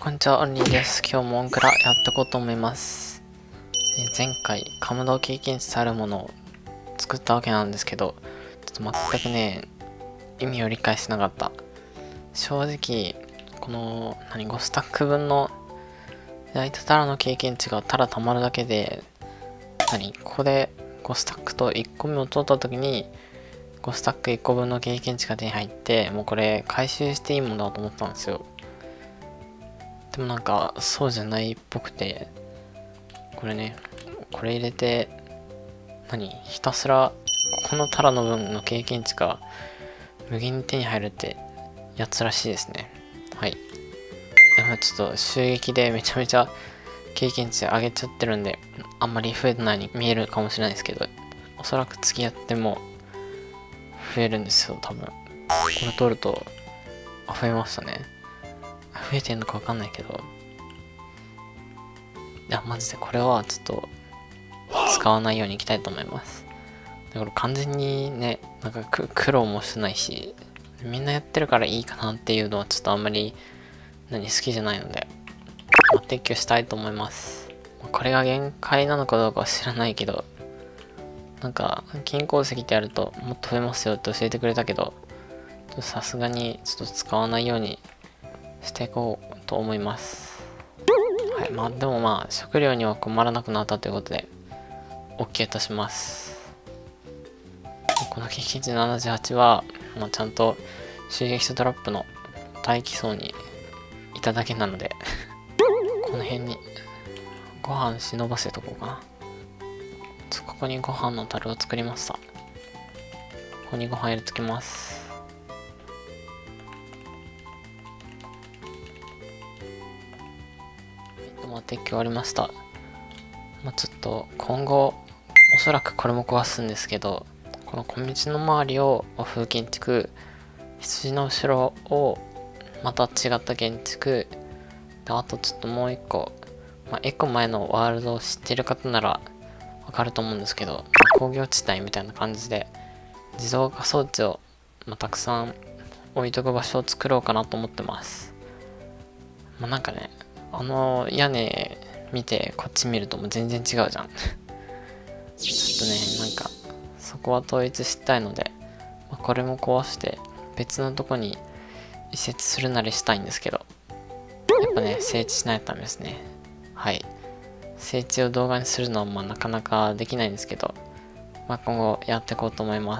こんにちは、オンリーです。今日もオンクラやっていこうと思います。前回、カムド経験値とあるものを作ったわけなんですけど、ちょっと全くね、意味を理解しなかった。正直、この、5スタック分の焼いたタラの経験値がただ溜まるだけで、ここで5スタックと1個目を取った時に、5スタック1個分の経験値が手に入って、もうこれ回収していいものだと思ったんですよ。でもそうじゃないっぽくて、これ入れて、ひたすらここのタラの分の経験値が無限に手に入るってやつらしいですね。はい。でもちょっと襲撃でめちゃめちゃ経験値上げちゃってるんで、あんまり増えてないに見えるかもしれないですけど、おそらく次やっても増えるんですよ、多分。これ取ると、増えましたね。増えてんのかわかんないけど、いやマジでこれはちょっと使わないようにいきたいと思います。だから完全にね、苦労もしてないし、みんなやってるからいいかなっていうのはちょっとあんまり好きじゃないので、撤去したいと思います。これが限界なのかどうかは知らないけど、金鉱石ってやるともっと増えますよって教えてくれたけど、さすがにちょっと使わないようにしていこうと思います。はい、でも食料には困らなくなったということで OK とします。この経験値78は、ちゃんと襲撃とドロップの待機層にいただけなのでこの辺にご飯忍ばせとこうかな。ここにご飯の樽を作りました。ここにご飯入れときます。撤去終わりました。ちょっと今後おそらくこれも壊すんですけど、この小道の周りを風建築、羊の後ろをまた違った建築で、あとちょっともう一個、1個前のワールドを知ってる方ならわかると思うんですけど、工業地帯みたいな感じで自動化装置を、たくさん置いとく場所を作ろうかなと思ってます。あの屋根見てこっち見るともう全然違うじゃんちょっとね、そこは統一したいので、これも壊して別のとこに移設するなりしたいんですけど、やっぱね、整地しないとダメですね。はい。整地を動画にするのはなかなかできないんですけど、今後やっていこうと思います。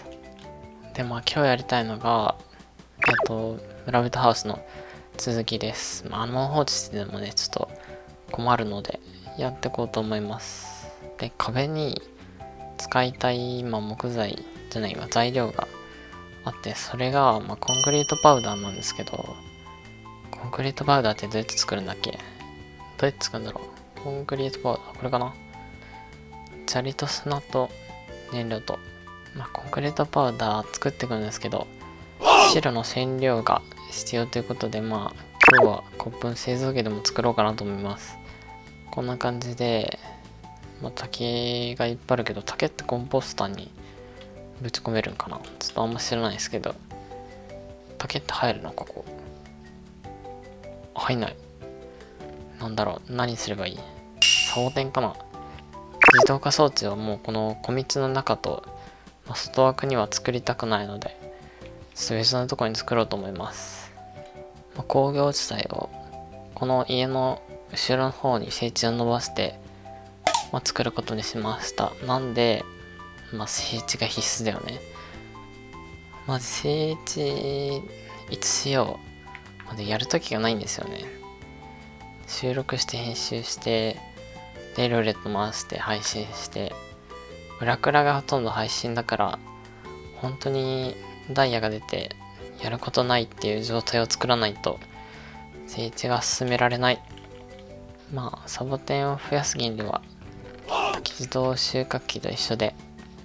で、今日やりたいのが、村人ハウスの続きです。放置してでもね、ちょっと困るので、やっていこうと思います。で、壁に使いたい、木材じゃないわ、材料があって、それが、コンクリートパウダーなんですけど、コンクリートパウダーってどうやって作るんだっけ？どうやって作るんだろう？コンクリートパウダー、これかな？砂利と砂と燃料と、コンクリートパウダー作っていくんですけど、白の染料が必要ということで、今日は骨粉製造機でも作ろうかなと思います。こんな感じで、竹がいっぱいあるけど、竹ってコンポスターにぶち込めるんかな？ちょっとあんま知らないですけど、竹って入るのか、ここ。入んない。何すればいい？サボテンかな？自動化装置はもうこの小道の中と、外枠には作りたくないので、ちょっと別のところに作ろうと思います。工業地帯をこの家の後ろの方に整地を伸ばして、作ることにしました。なんで、整地が必須だよね。まず整地いつしよう。やるときがないんですよね。収録して編集して、でルーレット回して配信して、裏クラがほとんど配信だから、本当にダイヤが出てやることないっていう状態を作らないと整地が進められない。サボテンを増やす原理は多機自動収穫機と一緒で、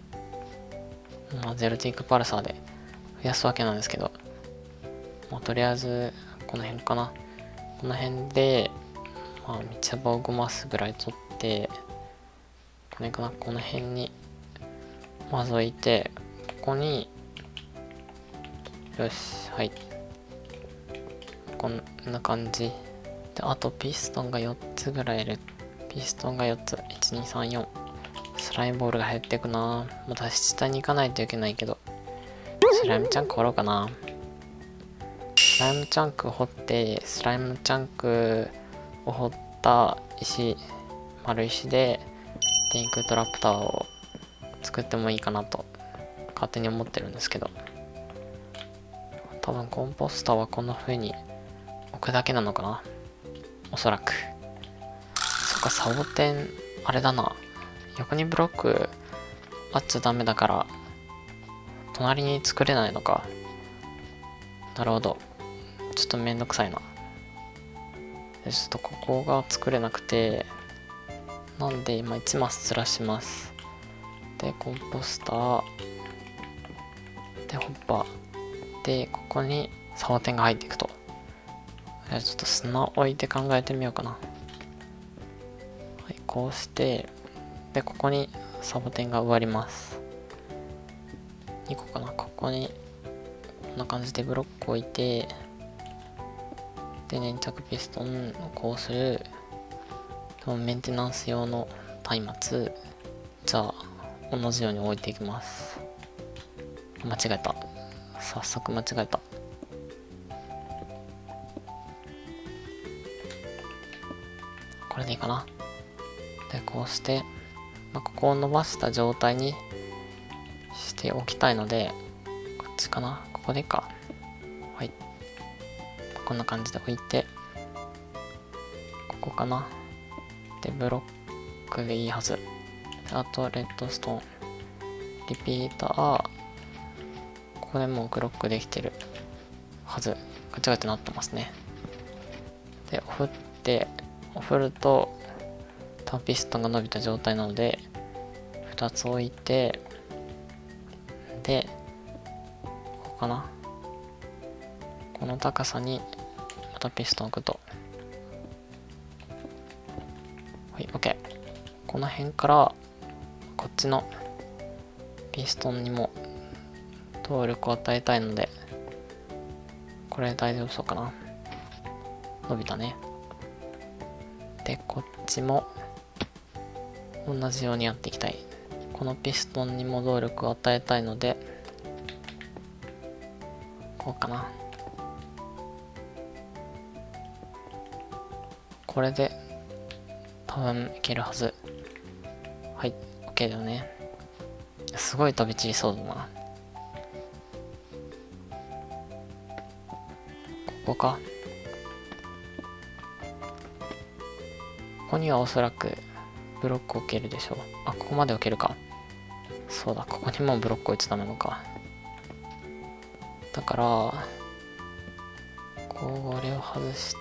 ゼロティックパルサーで増やすわけなんですけど、とりあえずこの辺かな。この辺で道幅を5マスぐらい取って、この辺にまず置いて、ここによし、はい、こんな感じで、あとピストンが4つぐらいいる。ピストンが4つ。1、2、3、4。スライムボールが減っていくな。また下に行かないといけないけど。スライムチャンク掘ろうかな。スライムチャンク掘って、スライムチャンクを掘った石、丸石で、天空トラップタワーを作ってもいいかなと、勝手に思ってるんですけど。多分コンポスターはこんな風に置くだけなのかな。おそらく。そっか、サボテン、あれだな。横にブロックあっちゃダメだから、隣に作れないのか。なるほど。ちょっとめんどくさいな。で、ちょっとここが作れなくて、なんで今1マスずらします。で、コンポスター。で、ホッパー。で、ここにサボテンが入っていくと。じゃあちょっと砂置いて考えてみようかな。はい、こうして、で、ここにサボテンが植わります。2個かな。ここに、こんな感じでブロック置いて、で、粘着ピストンをこうする。メンテナンス用の松明。じゃあ、同じように置いていきます。間違えた。早速間違えた。これでいいかな。で、こうして、ここを伸ばした状態にしておきたいので、こっちかな。ここでいいか。はい。こんな感じで置いて、ここかな。で、ブロックでいいはず。で、あと、レッドストーン。リピーター。ここでもうブロックできてるはず。ガチャガチャなってますね。で、振ると、ターピストンが伸びた状態なので、2つ置いて、で、ここかな。この高さに、またピストン置くと。はい、OK。この辺から、こっちのピストンにも動力を与えたいので、これ大丈夫そうかな。伸びたね。で、こっちも同じようにやっていきたい。このピストンにも動力を与えたいので、こうかな。これで多分いけるはず。はい、OK だよね。すごい飛び散りそうだな。ここか。ここにはおそらくブロック置けるでしょう。あ、ここまで置けるか。そうだ、ここにもブロック置いちゃダメなのか。だから、これを外して、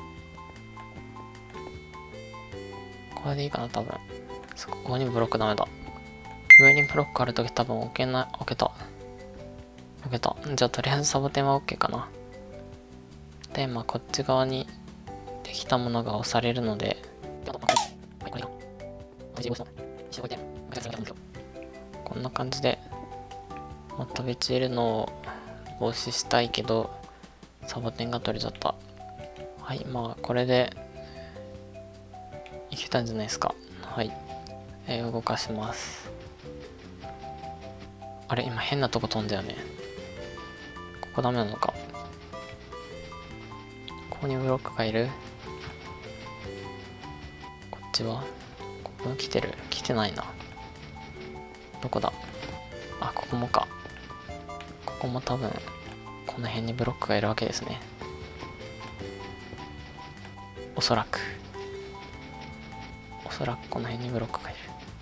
これでいいかな、多分。ここにブロックダメだ。上にブロックあるとき多分置けない、置けた。じゃあとりあえずサボテンは OK かな。で、こっち側にできたものが押されるので、こんな感じで、飛び散るのを防止したいけど、サボテンが取れちゃった。はい、これでいけたんじゃないですか。はい、動かします。あれ、今変なとこ飛んだよね。ここダメなのか。ここにブロックがいる。こっちはここ来てる？来てないな。どこだ？あ、ここもか。ここも多分この辺にブロックがいるわけですね。おそらくこの辺にブロックがいる。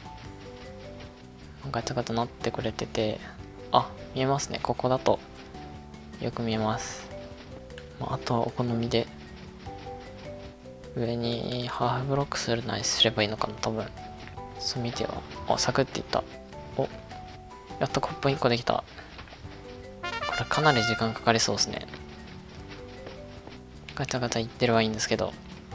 ガチャガチャなってくれてて、あ、見えますね。ここだとよく見えます。あとはお好みで上にハーフブロックするなりすればいいのかな、多分。そう見ては、サクっていった。お、やっとコップ1個できた。これかなり時間かかりそうですね。ガチャガチャいってればいいんですけど、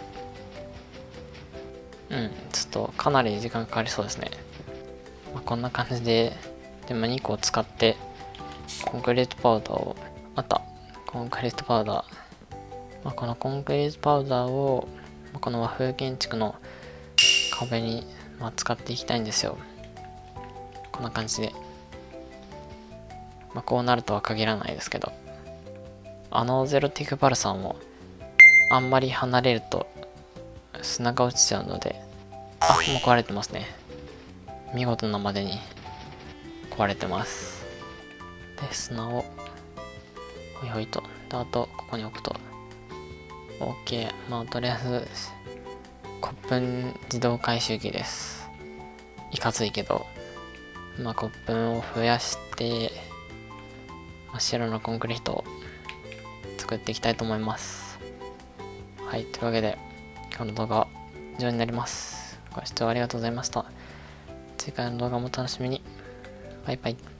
ちょっとかなり時間かかりそうですね。こんな感じで、でも2個を使ってコンクリートパウダーを、コンクリートパウダーこのコンクリートパウダーをこの和風建築の壁に使っていきたいんですよ。こんな感じで。こうなるとは限らないですけど、ゼロティクバルサンもあんまり離れると砂が落ちちゃうので、もう壊れてますね。見事なまでに壊れてます。で、砂をほいほいと、であとここに置くと OK。とりあえず骨粉自動回収機です。いかついけど、骨粉を増やして白のコンクリートを作っていきたいと思います。はい、というわけで今日の動画は以上になります。ご視聴ありがとうございました。次回の動画も楽しみに。バイバイ。